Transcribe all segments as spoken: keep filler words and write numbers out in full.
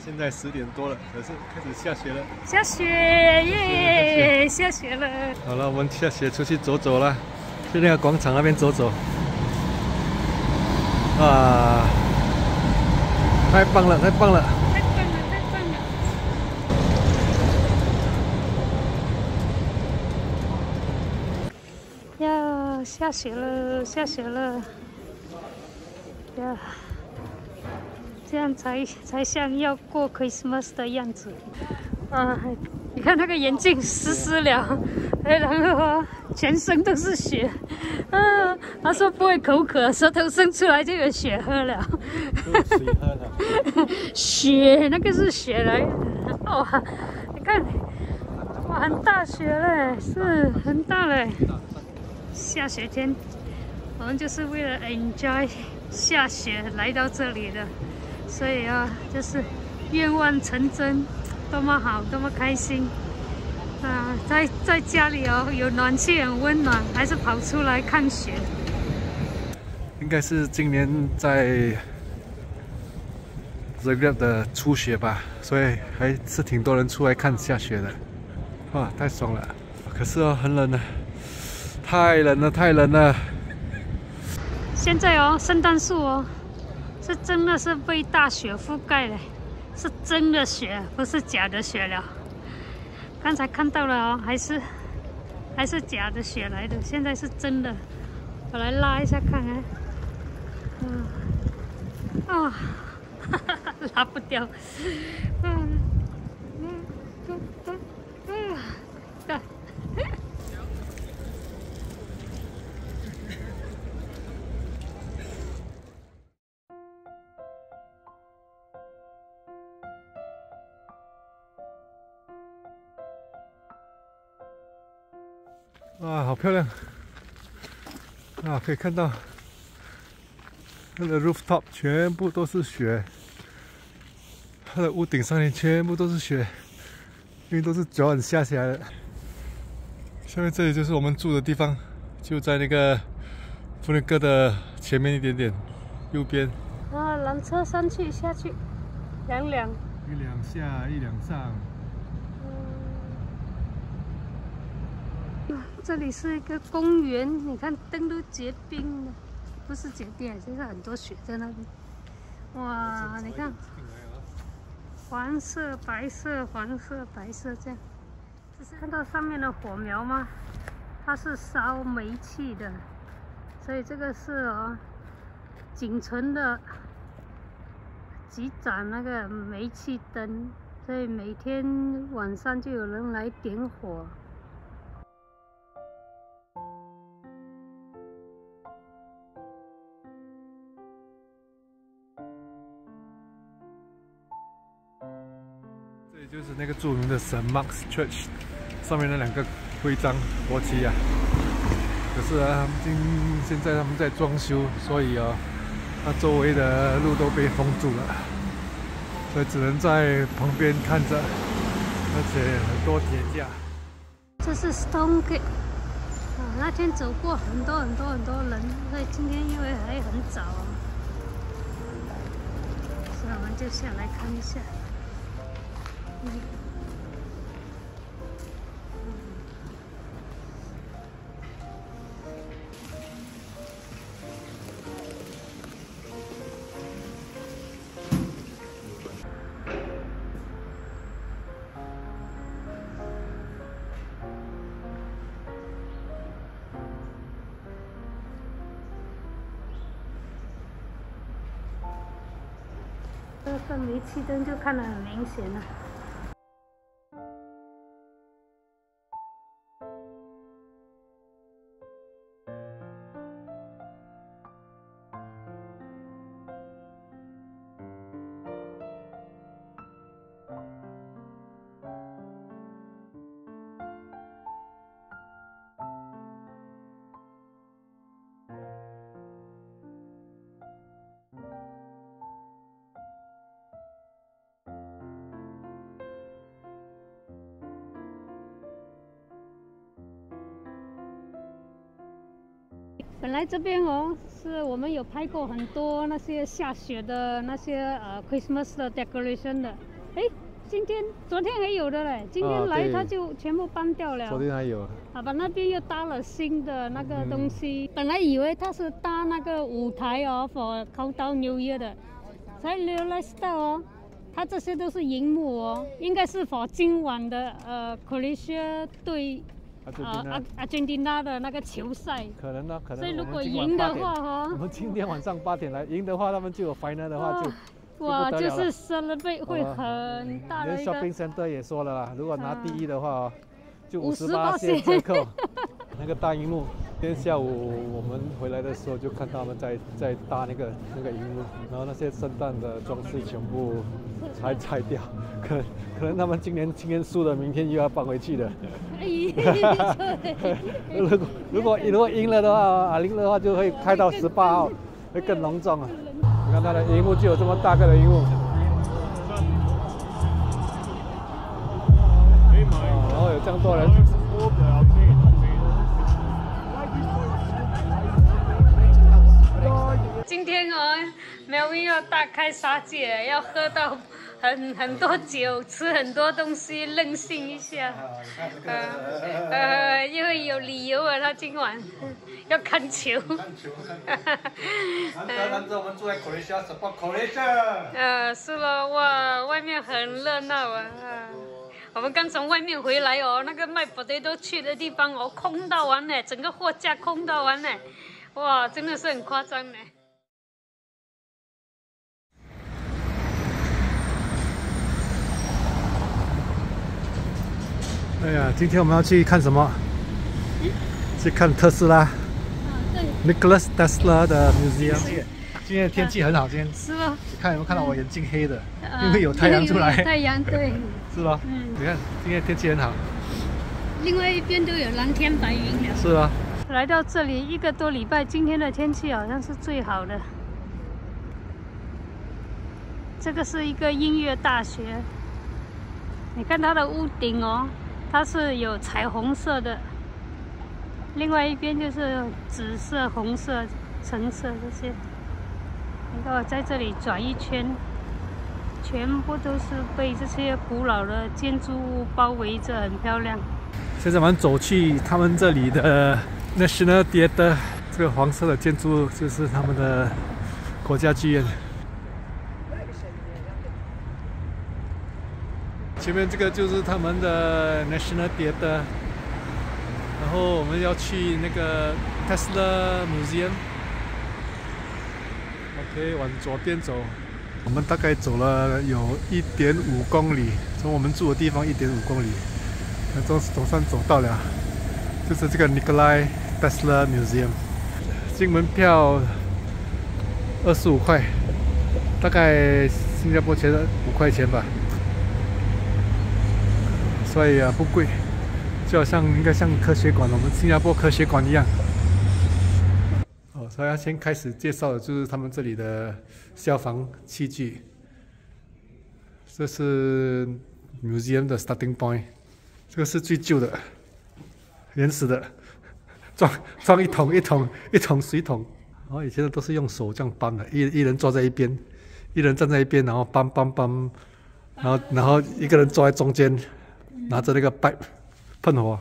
现在十点多了，可是开始下雪了。 下雪耶！下雪了。 好了，我们下雪出去走走了，去那个广场那边走走。啊，太棒了，太棒了！ 太棒了，太棒了！呀，下雪了，下雪了！呀。 这样才才像要过 Christmas 的样子，啊！你看那个眼镜湿湿了，然后啊，全身都是血，啊！他说不会口渴，舌头伸出来就有血喝了， 水喝了， 血那个是血来的，哇！你看，哇，很大雪嘞，是很大嘞。下雪天，我们就是为了 enjoy 下雪来到这里的。 所以啊，就是愿望成真，多么好，多么开心啊！在在家里哦，有暖气很温暖，还是跑出来看雪。 应该是今年在 Zagreb 的初雪吧，所以还是挺多人出来看下雪的。哇，太爽了！可是哦，很冷啊，太冷了，太冷了。 现在哦，圣诞树哦。 是真的是被大雪覆盖了，是真的雪，不是假的雪了。刚才看到了哦，还是还是假的雪来的，现在是真的。我来拉一下看看，嗯，啊，哈哈，拉不掉，嗯，嗯，嗯，嗯，嗯，对。 哇，好漂亮！啊，可以看到它的 rooftop 全部都是雪，它的屋顶上面全部都是雪，因为都是昨晚下下来的。下面这里就是我们住的地方，就在那个弗内哥的前面一点点，右边。 啊，缆车上去下去，两两。 一两下，一两上。 这里是一个公园，你看灯都结冰了，不是结冰，现在很多雪在那边。哇，你看，黄色、白色、黄色、白色这样。这是看到上面的火苗吗？它是烧煤气的，所以这个是哦，仅存的几盏那个煤气灯，所以每天晚上就有人来点火。 这里就是那个著名的圣 Mark's Church， 上面那两个徽章国旗啊。可是啊，他们今现在他们在装修，所以啊，它周围的路都被封住了，所以只能在旁边看着，而且很多铁架。 这是 Stone Gate 啊，那天走过很多很多很多人，所以今天因为还很早啊，所以我们就下来看一下。 嗯，这个煤气灯就看得很明显了。 本来这边哦，是我们有拍过很多那些下雪的那些呃 Christmas 的 decoration 的， 哎，今天、昨天还有的嘞，今天来它就全部搬掉了。 昨天还有。 好吧，那边又搭了新的那个东西，嗯、本来以为它是搭那个舞台哦 ，for Countdown New Year 的，才 realize 到哦，它这些都是荧幕哦，应该是 for 今晚的呃 Croatia 对。 呃，阿阿根廷那的那个球赛， 可能呢，可能。 所以如果赢的话，哈， 我们今天晚上八点来，赢的话，他们就有 final 的话就， 哇，就是 celebrate 会很大的一个。 连 shopping center 也说了啦，如果拿第一的话，就五十八折折扣。那个大荧幕，今天下午我们回来的时候就看到他们在在搭那个那个荧幕，然后那些圣诞的装饰全部拆拆掉，可能可能他们今年今天输了，明天又要搬回去的。如果如果如果赢了的话，啊赢了的话就会开到十八号，会更隆重啊！你看它的荧幕就有这么大个的荧幕，哦，然后有这样多人。 今天哦，苗苗要大开杀戒，要喝到很很多酒，吃很多东西，任性一下。呃呃，因为有理由啊，他今晚要看球。看球。难得难得我们住在 Croatia support Croatia。呃，是了，哇，外面很热闹啊。我们刚从外面回来哦，那个卖 potato 去的地方哦，空到完了，整个货架空到完了，哇，真的是很夸张呢。 哎呀，今天我们要去看什么？嗯、去看特斯拉。啊，对。Nicholas Tesla 的 museum。今天的天气很好，今天。是吗？你看有没有看到我眼睛黑的？嗯、因为有太阳出来。 太阳对。 是吧？嗯。你看今天天气很好。 另外一边都有蓝天白云了。 是啊。 来到这里一个多礼拜，今天的天气好像是最好的。这个是一个音乐大学，你看它的屋顶哦。 它是有彩虹色的，另外一边就是紫色、红色、橙色这些。你看我在这里转一圈，全部都是被这些古老的建筑物包围着，很漂亮。 现在我们走去他们这里的 National Theatre， 这个黄色的建筑物就是他们的国家剧院。 前面这个就是他们的 National Theatre， 然后我们要去那个 Tesla Museum。OK， 往左边走，我们大概走了有一点五公里，从我们住的地方一点五公里，那总总算走到了，就是这个 Nikola Tesla Museum。进门票二十五块，大概新加坡钱五块钱吧。 所以啊，不贵，就好像应该像科学馆，我们新加坡科学馆一样。哦，所以要先开始介绍的就是他们这里的消防器具。这是 museum 的 starting point， 这个是最旧的、原始的，装装一桶一桶一桶水桶。然后以前的都是用手这样搬的，一一人坐在一边，一人站在一边，然后搬搬搬，然后然后一个人坐在中间。 拿着那个 pipe 喷火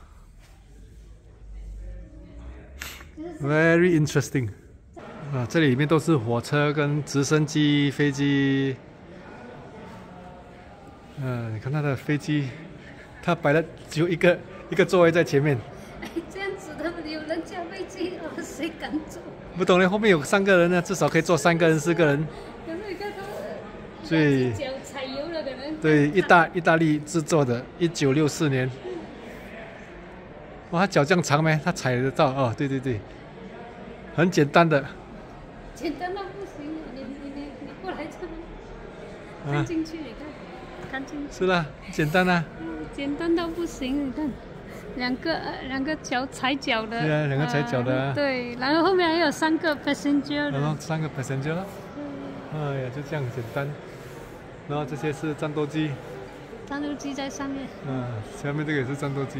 ，very interesting 啊！这里面都是火车跟直升机、飞机。嗯、啊，你看它的飞机，它摆了只有一个一个座位在前面。 这样子的有人驾飞机哦，谁敢坐？ 不懂嘞，后面有三个人呢，至少可以坐三个人、四个人。 可是你看他， 所以。 对，意大意大利制作的，一九六四年。哇，他脚这样长没？他踩得到哦。对对对，很简单的。 简单到不行，你你你你过来这里，看进去，你看，看进去。 是啦，简单啊。 嗯，简单到不行，你看，两个两个脚踩脚的。 对啊，两个踩脚的、啊呃。对，然后后面还有三个 passenger 的。 然后三个 passenger 了。嗯。哎呀，就这样简单。 然后这些是战斗机， 战斗机在上面。 嗯，下面这个也是战斗机。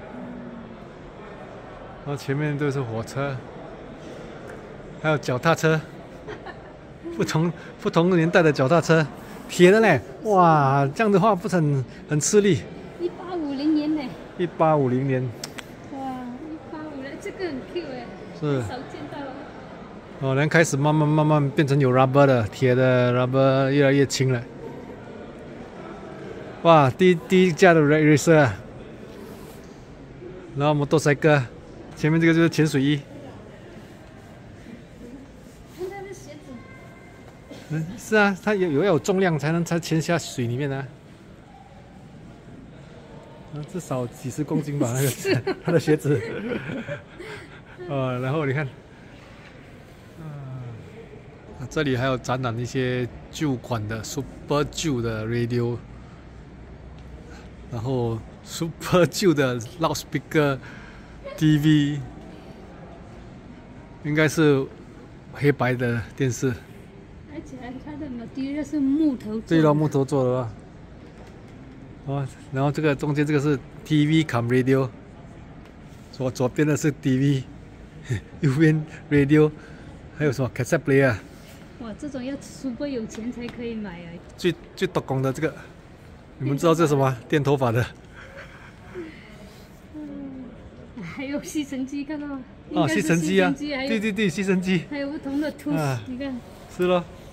然后前面都是火车，还有脚踏车，不同不同年代的脚踏车， 铁的嘞，哇，这样的话不是很很吃力。 一八五零年呢。 一八五零年。 哇，一八五零，这个很 Q 哎。 是。 少见到了。 哦，然后开始慢慢慢慢变成有 rubber 的，铁的 rubber 越来越轻了。哇，第一第一架的 racer 啊。然后摩托车哥，前面这个就是潜水衣。 看他的鞋子。 嗯，是啊，它有有要有重量才能才潜下水里面啊。啊，至少几十公斤吧，那个他的鞋子。呃，然后你看，啊，这里还有展览一些旧款的 super 旧的 radio， 然后 super 旧的 loudspeaker、T V， 应该是黑白的电视。 而且它的 material 是木头做的。 对了，木头做的啊。哦，然后这个中间这个是 T V 卡 radio， 左左边的是 T V， 右边 radio， 还有什么 cassette player。 哇，这种要 super 有钱才可以买啊！ 最最多功的这个，你们知道这是什么？电头发的。 嗯，还有吸尘机，看到吗？ 哦，吸尘机啊，对对对，吸尘机。 还有不同的 tools，、啊、你看。 是咯。